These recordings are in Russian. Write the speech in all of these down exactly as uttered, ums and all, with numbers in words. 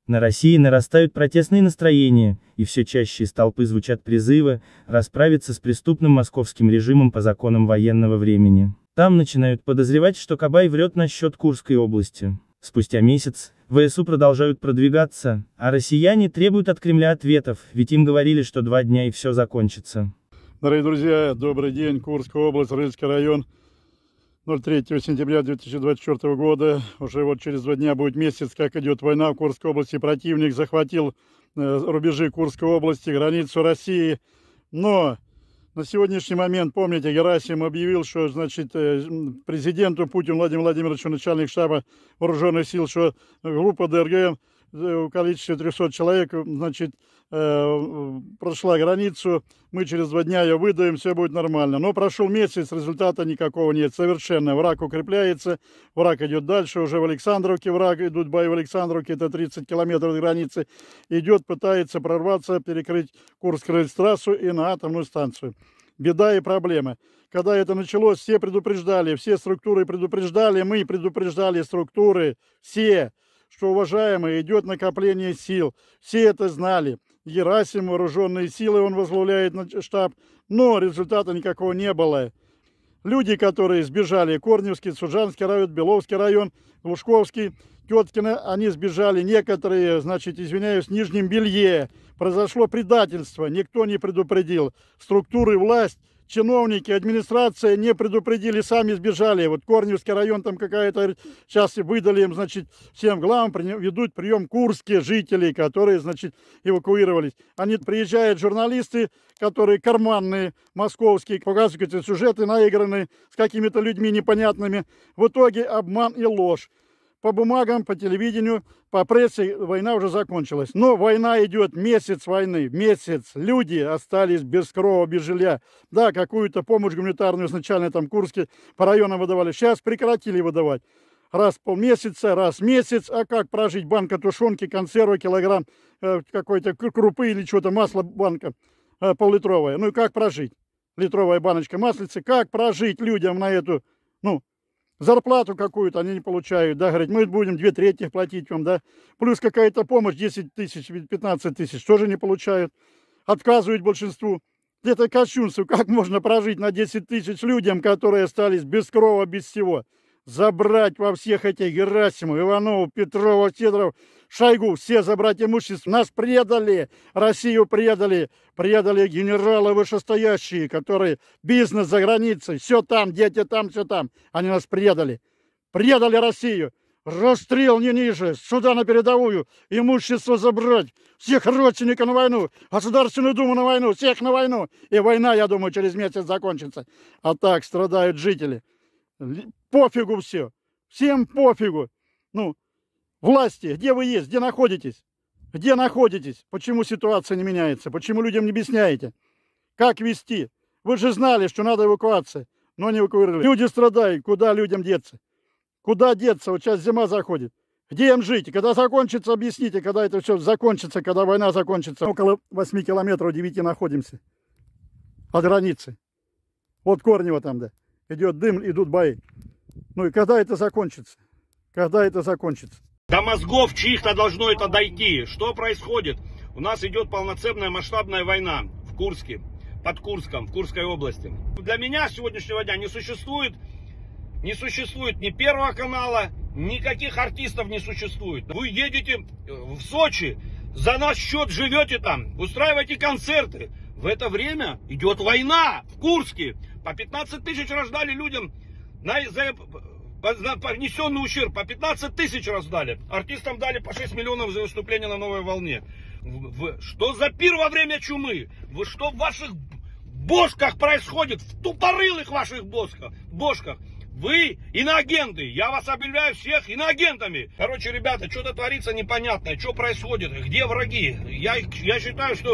На России нарастают протестные настроения, и все чаще из толпы звучат призывы расправиться с преступным московским режимом по законам военного времени. Там начинают подозревать, что Кабай врет насчет Курской области. Спустя месяц, ВСУ продолжают продвигаться, а россияне требуют от Кремля ответов, ведь им говорили, что два дня и все закончится. Дорогие друзья, добрый день, Курская область, Рыльский район. ноль третьего сентября две тысячи двадцать четвёртого года, уже вот через два дня будет месяц, как идет война в Курской области. Противник захватил э, рубежи Курской области, границу России. Но на сегодняшний момент, помните, Герасим объявил, что, значит, э, президенту Путину Владимиру Владимировичу, начальник штаба вооруженных сил, что группа ДРГ в количестве трёхсот человек, значит, э, прошла границу, мы через два дня ее выдаем, все будет нормально. Но прошел месяц, результата никакого нет, совершенно. Враг укрепляется, враг идет дальше, уже в Александровке враг, идут бои в Александровке, это тридцать километров от границы, идет, пытается прорваться, перекрыть Курск-Рыльск-трассу и на атомную станцию. Беда и проблема. Когда это началось, все предупреждали, все структуры предупреждали, мы предупреждали структуры, все, что, уважаемые, идет накопление сил. Все это знали. Герасим, вооруженные силы, он возглавляет штаб, но результата никакого не было. Люди, которые сбежали, Корневский, Суджанский район, Беловский район, Лужковский, Теткино, они сбежали, некоторые, значит, извиняюсь, в Нижнем Белье. Произошло предательство, никто не предупредил. Структуры, власть, чиновники, администрация не предупредили, сами сбежали. Вот Корневский район там какая-то, сейчас выдали им, значит, всем главам, ведут прием курские жители, которые, значит, эвакуировались. Они приезжают, журналисты, которые карманные, московские, показывают эти сюжеты наигранные с какими-то людьми непонятными. В итоге обман и ложь. По бумагам, по телевидению, по прессе война уже закончилась. Но война идет, месяц войны, месяц. Люди остались без крова, без жилья. Да, какую-то помощь гуманитарную изначально там Курске по районам выдавали. Сейчас прекратили выдавать. Раз в полмесяца, раз в месяц. А как прожить? Банка тушенки, консервы, килограмм э, какой-то крупы или что-то, масло банка э, пол-литровая. Ну и как прожить? Литровая баночка маслицы. Как прожить людям на эту, ну, зарплату какую-то они не получают, да, говорят, мы будем две трети платить вам, да, плюс какая-то помощь десять тысяч, пятнадцать тысяч, тоже не получают, отказывают большинству. Это кощунство, как можно прожить на десять тысяч людям, которые остались без крова, без всего. Забрать во всех этих Герасимов, Иванову, Петрова, Сидоров, Шойгу, все забрать имущество. Нас предали, Россию предали, предали генералы вышестоящие, которые бизнес за границей, все там, дети там, все там. Они нас предали, предали Россию. Расстрел не ниже, сюда на передовую, имущество забрать, всех родственников на войну, Государственную Думу на войну, всех на войну. И война, я думаю, через месяц закончится. А так страдают жители. Пофигу все, всем пофигу. Ну, власти, где вы есть, где находитесь? Где находитесь? Почему ситуация не меняется? Почему людям не объясняете? Как вести? Вы же знали, что надо эвакуация, но не эвакуировали. Люди страдают, куда людям деться? Куда деться? Вот сейчас зима заходит. Где им жить? Когда закончится, объясните, когда это все закончится, когда война закончится. Около восьми километров, девяти находимся от границы. Вот Корнево там, да. Идет дым, идут бои. Ну и когда это закончится? Когда это закончится? До мозгов чьих-то должно это дойти. Что происходит? У нас идет полноценная масштабная война в Курске, под Курском, в Курской области. Для меня с сегодняшнего дня не существует, не существует ни Первого канала, никаких артистов не существует. Вы едете в Сочи, за наш счет живете там, устраиваете концерты. В это время идет война в Курске. По пятнадцать тысяч раздали людям на, за, за понесенный ущерб. По пятнадцать тысяч раздали. Артистам дали по шесть миллионов за выступление на Новой волне. В, что за пир во время чумы? Вы что в ваших бошках происходит? В тупорылых ваших бошках? бошках? Вы иноагенты. Я вас объявляю всех иноагентами. Короче, ребята, что-то творится непонятное. Что происходит? Где враги? Я, я считаю, что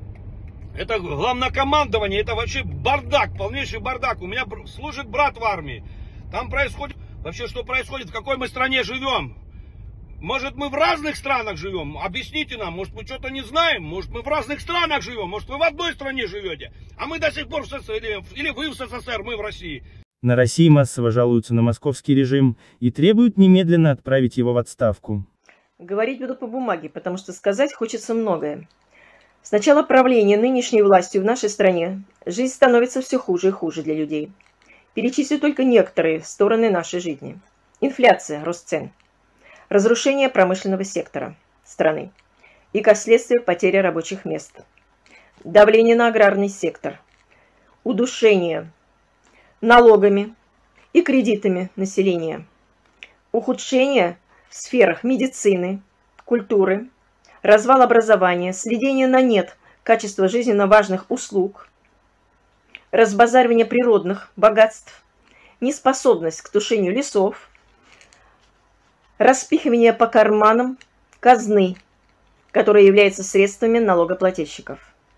это главнокомандование, это вообще бардак, полнейший бардак. У меня служит брат в армии. Там происходит... Вообще, что происходит? В какой мы стране живем? Может, мы в разных странах живем? Объясните нам. Может, мы что-то не знаем? Может, мы в разных странах живем? Может, вы в одной стране живете? А мы до сих пор в СССР, или, или вы в СССР, мы в России. На России массово жалуются на московский режим и требуют немедленно отправить его в отставку. Говорить буду по бумаге, потому что сказать хочется многое. С начала правления нынешней властью в нашей стране жизнь становится все хуже и хуже для людей. Перечислю только некоторые стороны нашей жизни. Инфляция, рост цен, разрушение промышленного сектора страны и, как следствие, потеря рабочих мест, давление на аграрный сектор, удушение налогами и кредитами населения, ухудшение в сферах медицины, культуры, развал образования, сведение на нет качества жизненно важных услуг, разбазаривание природных богатств, неспособность к тушению лесов, распихивание по карманам казны, которые являются средствами налогоплательщиков,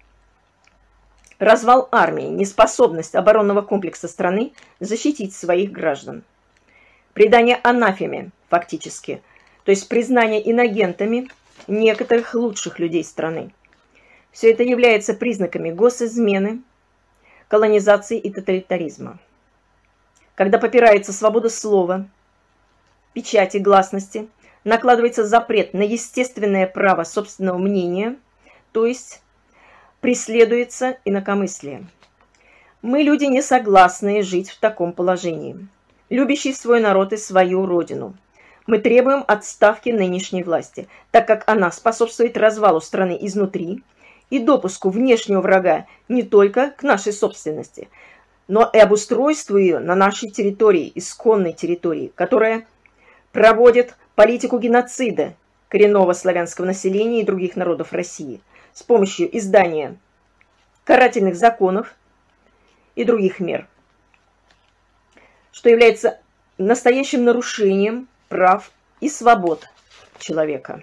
развал армии, неспособность оборонного комплекса страны защитить своих граждан, предание анафеме фактически, то есть признание инагентами некоторых лучших людей страны. Все это является признаками госизмены, колонизации и тоталитаризма. Когда попирается свобода слова, печати, гласности, накладывается запрет на естественное право собственного мнения, то есть преследуется инакомыслие. Мы, люди, не согласны жить в таком положении, любящие свой народ и свою родину. Мы требуем отставки нынешней власти, так как она способствует развалу страны изнутри и допуску внешнего врага не только к нашей собственности, но и обустройству ее на нашей территории, исконной территории, которая проводит политику геноцида коренного славянского населения и других народов России с помощью издания карательных законов и других мер, что является настоящим нарушением прав и свобод человека.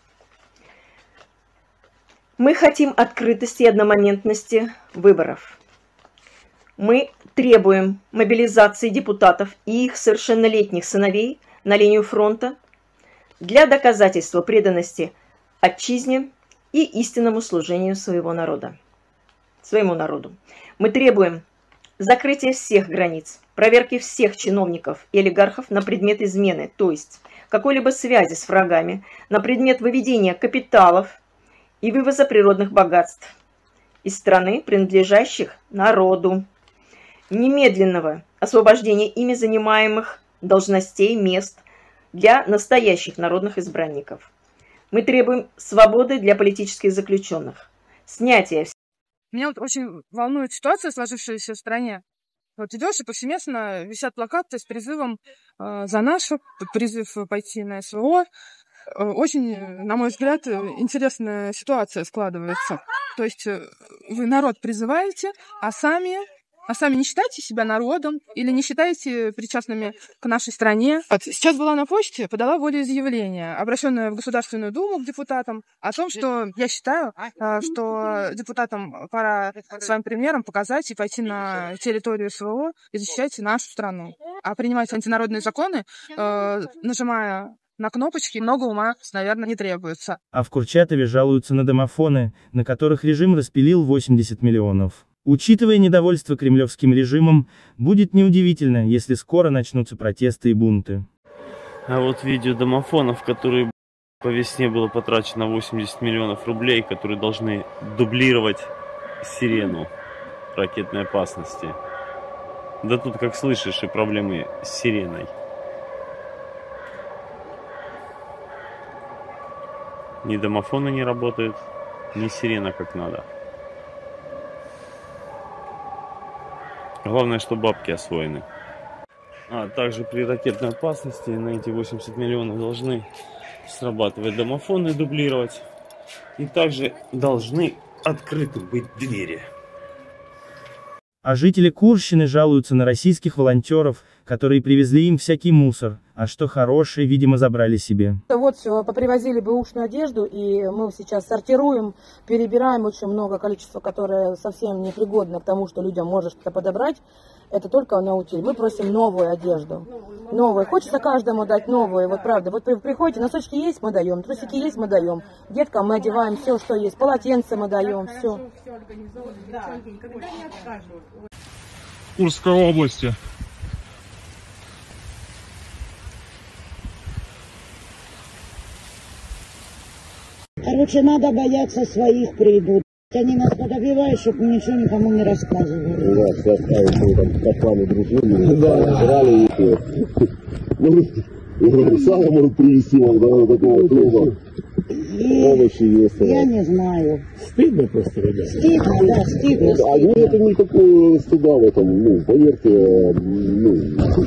Мы хотим открытости и одномоментности выборов. Мы требуем мобилизации депутатов и их совершеннолетних сыновей на линию фронта для доказательства преданности отчизне и истинному служению своего народа, своему народу. Мы требуем закрытия всех границ, проверки всех чиновников и олигархов на предмет измены, то есть какой-либо связи с врагами, на предмет выведения капиталов и вывоза природных богатств из страны, принадлежащих народу, немедленного освобождения ими занимаемых должностей, мест для настоящих народных избранников. Мы требуем свободы для политических заключенных, снятия. Меня вот очень волнует ситуация, сложившаяся в стране. Вот идешь, и повсеместно висят плакаты с призывом э, за нашу, призыв пойти на СВО. Э, очень, на мой взгляд, интересная ситуация складывается. То есть э, вы народ призываете, а сами, а сами не считаете себя народом или не считаете причастными к нашей стране. Вот сейчас была на почте, подала волеизъявление, обращенное в Государственную Думу к депутатам, о том, что я считаю, что депутатам пора своим примером показать и пойти на территорию СВО и защищать нашу страну. А принимать антинародные законы, нажимая на кнопочки, много ума, наверное, не требуется. А в Курчатове жалуются на домофоны, на которых режим распилил восемьдесят миллионов. Учитывая недовольство кремлевским режимом, будет неудивительно, если скоро начнутся протесты и бунты. А вот видео домофонов, которые по весне было потрачено восемьдесят миллионов рублей, которые должны дублировать сирену ракетной опасности. Да тут, как слышишь, и проблемы с сиреной. Ни домофоны не работают, ни сирена как надо. Главное, что бабки освоены. А также при ракетной опасности на эти восемьдесят миллионов должны срабатывать домофоны, дублировать. И также должны открыты быть двери. А жители Курщины жалуются на российских волонтеров, которые привезли им всякий мусор, а что хорошее, видимо, забрали себе. Вот попривозили бэушную одежду, и мы сейчас сортируем, перебираем очень много количества, которое совсем непригодно к тому, что людям можно что-то подобрать. Это только на утиль. Мы просим новую одежду. Новую. Хочется каждому дать новую. Вот правда. Вот вы приходите, носочки есть, мы даем, трусики есть, мы даем. Деткам мы одеваем все, что есть. Полотенце мы даем, все. Курской области. Короче, надо бояться своих придут. Они нас подогревают, чтобы мы ничего никому не рассказывали. Да, все оставили, там, как вами дружили, да, брали и все. Сало может привезти вам, да, такого хлеба. Овощи есть. Я не знаю. Стыдно просто, ребята. Стыдно, да, стыдно. А нет никакого стыда в этом, ну, поверьте, ну.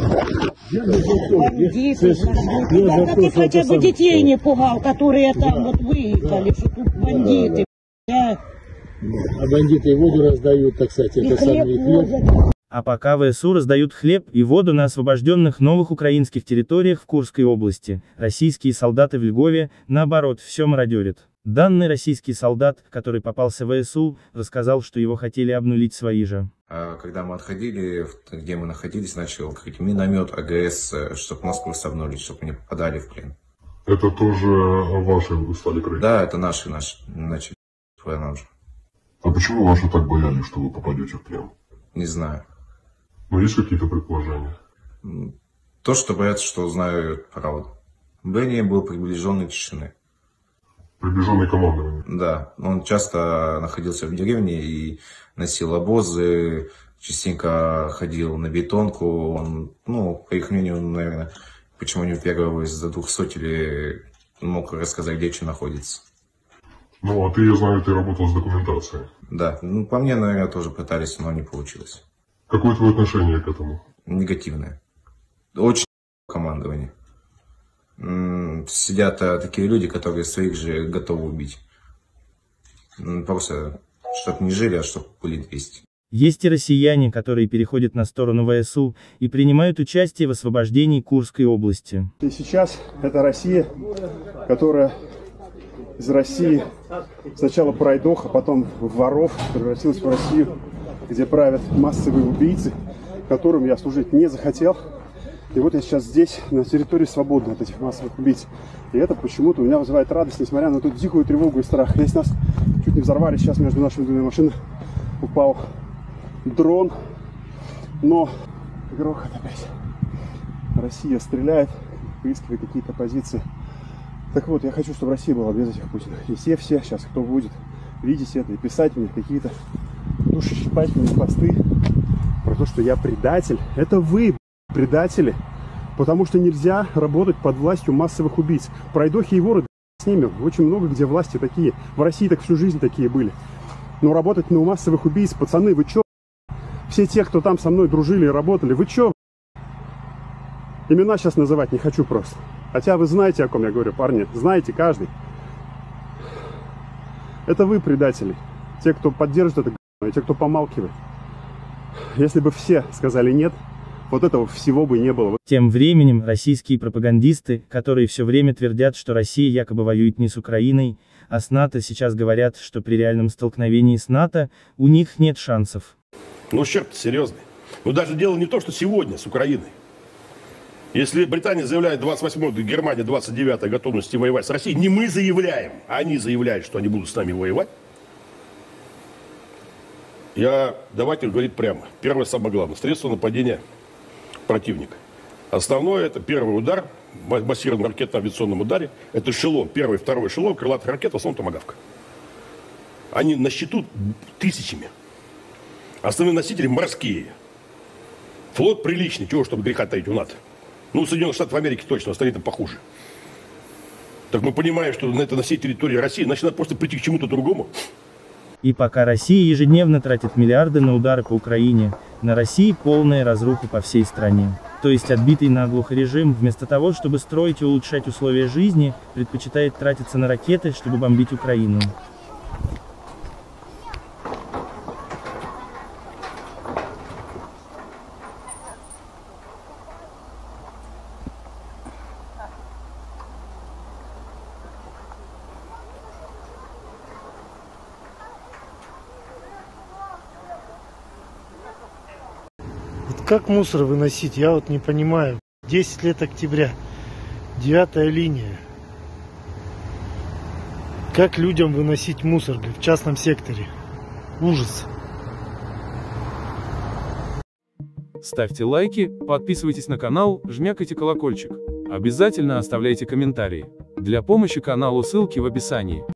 Бандиты, ты хотя бы детей не пугал, которые там вот выехали, что тут бандиты. Да. А бандиты и воду раздают, так сказать, И это хлеб самое возят. А пока ВСУ раздают хлеб и воду на освобожденных новых украинских территориях в Курской области, российские солдаты в Львове, наоборот, все мародерят. Данный российский солдат, который попался в ВСУ, рассказал, что его хотели обнулить свои же. Когда мы отходили, где мы находились, начал крыть миномет АГС, чтобы нас просто обнулить, чтобы не попадали в плен. Это тоже ваши стали крыть? Да, это наши, наши, начали нам же. А почему ваши так боялись, что вы попадете в плен? Не знаю. Ну, есть какие-то предположения? То, что боятся, что узнают правду. Бенни был приближенный тишины. Приближенный командование? Да, он часто находился в деревне и носил обозы, частенько ходил на бетонку. Он, ну, по их мнению, наверное, почему не первого из-за двухсот или мог рассказать, где что находится. Ну, а ты, я знаю, ты работал с документацией. Да, ну, по мне, наверное, тоже пытались, но не получилось. Какое твое отношение к этому? Негативное. Очень командование. Сидят такие люди, которые своих же готовы убить. Просто, чтобы не жили, а чтобы были двести. Есть и россияне, которые переходят на сторону ВСУ и принимают участие в освобождении Курской области. И сейчас это Россия, которая из России сначала пройдох, а потом в воров превратилась в Россию, где правят массовые убийцы, которым я служить не захотел. И вот я сейчас здесь, на территории свободной от этих массовых убийц. И это почему-то у меня вызывает радость, несмотря на ту дикую тревогу и страх. Здесь нас чуть не взорвали, сейчас между нашими двумя машинами упал дрон. Но грохот опять. Россия стреляет, выискивая какие-то позиции. Так вот, я хочу, чтобы Россия была без этих Путиных. И все, все сейчас, кто будет видеть это и писать мне какие-то душещипательные посты про то, что я предатель. Это вы, предатели. Потому что нельзя работать под властью массовых убийц. Пройдохи и воры, с ними. Очень много где власти такие. В России так всю жизнь такие были. Но работать на массовых убийц, пацаны, вы чё? Все те, кто там со мной дружили и работали, вы чё? Имена сейчас называть не хочу просто. Хотя вы знаете, о ком я говорю, парни. Знаете, каждый. Это вы, предатели. Те, кто поддержит это г***, и те, кто помалкивает. Если бы все сказали нет, вот этого всего бы не было. Тем временем, российские пропагандисты, которые все время твердят, что Россия якобы воюет не с Украиной, а с НАТО, сейчас говорят, что при реальном столкновении с НАТО у них нет шансов. Ну, черт, серьезный. Ну, даже дело не то, что сегодня с Украиной. Если Британия заявляет двадцать восьмое, Германия двадцать девятое готовности воевать с Россией, не мы заявляем, а они заявляют, что они будут с нами воевать. Я, давайте говорить прямо. Первое, самое главное, средство нападения противника. Основное, это первый удар, массированном ракетно-авиационном ударе. Это эшелон, первый, второй эшелон, крылатых ракет, в основном томагавка. Они на счету тысячами. Основные носители морские. Флот приличный, чего, чтобы греха таить у НАТО. Ну, Соединенных Штатов Америки точно, остальные там похуже. Так мы понимаем, что на это на всей территории России, значит, надо просто прийти к чему-то другому. И пока Россия ежедневно тратит миллиарды на удары по Украине, на России полная разруха по всей стране. То есть отбитый наглухо режим, вместо того, чтобы строить и улучшать условия жизни, предпочитает тратиться на ракеты, чтобы бомбить Украину. Как мусор выносить, я вот не понимаю. десять лет октября, девятая линия. Как людям выносить мусор в частном секторе? Ужас. Ставьте лайки, подписывайтесь на канал, жмякайте колокольчик. Обязательно оставляйте комментарии. Для помощи каналу ссылки в описании.